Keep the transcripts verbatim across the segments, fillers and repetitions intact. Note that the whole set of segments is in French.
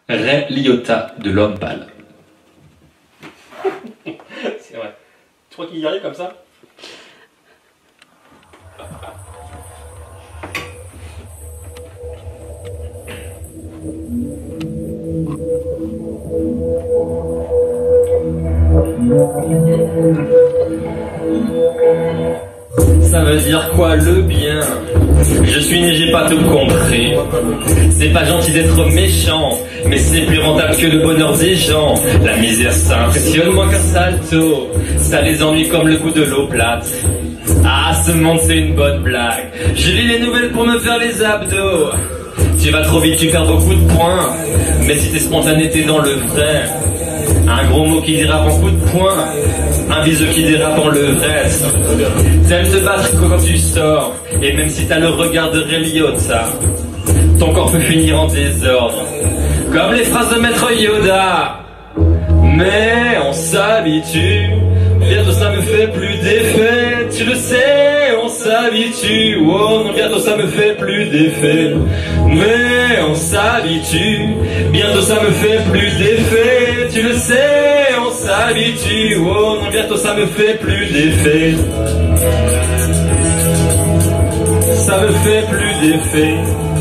Ray Liotta de l'homme pâle. C'est vrai. Tu crois qu'il y arrive comme ça? Ça veut dire quoi le bien? Je suis né, j'ai pas tout compris. C'est pas gentil d'être méchant, mais c'est plus rentable que le bonheur des gens. La misère ça impressionne moins qu'un salto. Ça les ennuie comme le goût de l'eau plate. Ah, ce monde c'est une bonne blague. Je lis les nouvelles pour me faire les abdos. Tu vas trop vite, tu perds beaucoup de points. Mais si t'es spontané, t'es dans le vrai. Un gros mot qui dérape en coup de poing, un bisou qui dérape en levrette. T'aimes te battre quand tu sors, et même si t'as le regard de Ray Liotta, ton corps peut finir en désordre, comme les phrases de Maître Yoda. Mais on s'habitue, bientôt ça me fait plus d'effet. Tu le sais, on s'habitue. Oh non, bientôt ça me fait plus d'effet. Mais on s'habitue, bientôt ça me fait plus d'effet. Tu le sais, on s'habitue. Oh non, bientôt ça me fait plus d'effet. Ça me fait plus d'effet.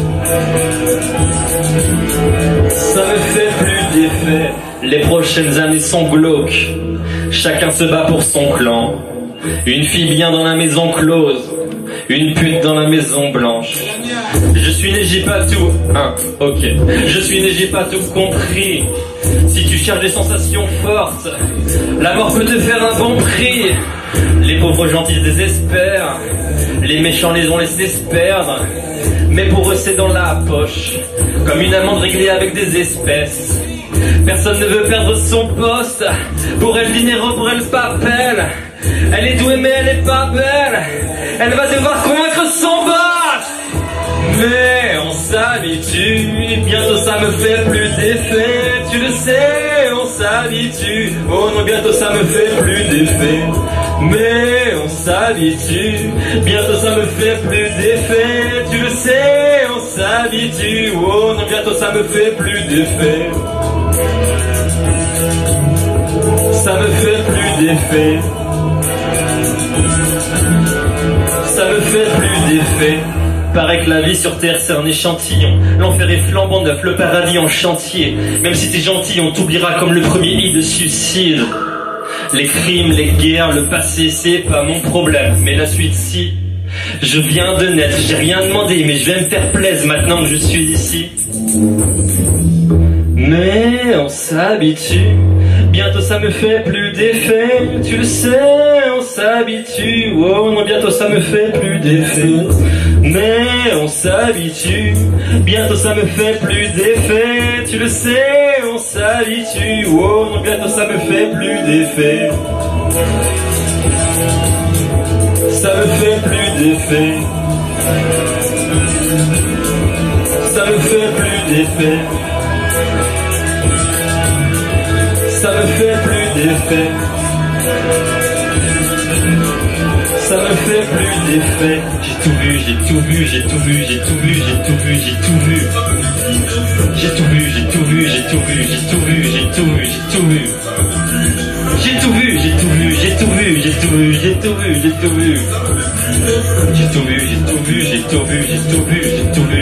Ça me fait plus d'effet. Les prochaines années sont glauques. Chacun se bat pour son clan. Une fille bien dans la maison close, une pute dans la maison blanche. Je suis né, j'ai pas tout, hein, ok. Je suis né, j'ai pas tout compris. Si tu cherches des sensations fortes, la mort peut te faire un bon prix. Les pauvres gentils se désespèrent, les méchants les ont laissés se perdre. Mais pour eux c'est dans la poche, comme une amende réglée avec des espèces. Personne ne veut perdre son poste. Pour elle dinero, pour elle papel. Elle est douée mais elle est pas belle. Elle va devoir convaincre son boss. Mais on s'habitue, bientôt ça me fait plus d'effet. Tu le sais, on s'habitue. Oh non, bientôt ça me fait plus d'effet. Mais on s'habitue, bientôt ça me fait plus d'effet. Tu le sais, on s'habitue. Oh non, bientôt ça me fait plus d'effet. Ça me fait plus d'effet. Ça me fait plus d'effet. Paraît que la vie sur terre c'est un échantillon. L'enfer est flambant neuf, le paradis en chantier. Même si t'es gentil, on t'oubliera comme le premier lit de suicide. Les crimes, les guerres, le passé c'est pas mon problème, mais la suite si. Je viens de naître, j'ai rien demandé, mais je vais me faire plaisir maintenant que je suis ici. Mais on s'habitue, bientôt ça me fait plus d'effet. Tu le sais, on s'habitue. Oh non, bientôt ça me fait plus d'effet. Mais on s'habitue, bientôt ça me fait plus d'effet. Tu le sais, on s'habitue. Oh non, bientôt ça me fait plus d'effet. Ça me fait plus d'effet. Ça me fait plus d'effet. Ça me fait plus d'effet. Ça me fait plus d'effet. J'ai tout vu, j'ai tout vu, j'ai tout vu, j'ai tout vu, j'ai tout vu, j'ai tout vu. J'ai tout vu, j'ai tout vu, j'ai tout vu, j'ai tout vu, j'ai tout vu, j'ai tout vu. J'ai tout vu, j'ai tout vu, j'ai tout vu, j'ai tout vu, j'ai tout vu, j'ai tout vu. J'ai tout vu, j'ai tout vu, j'ai tout vu, j'ai tout vu, j'ai tout vu.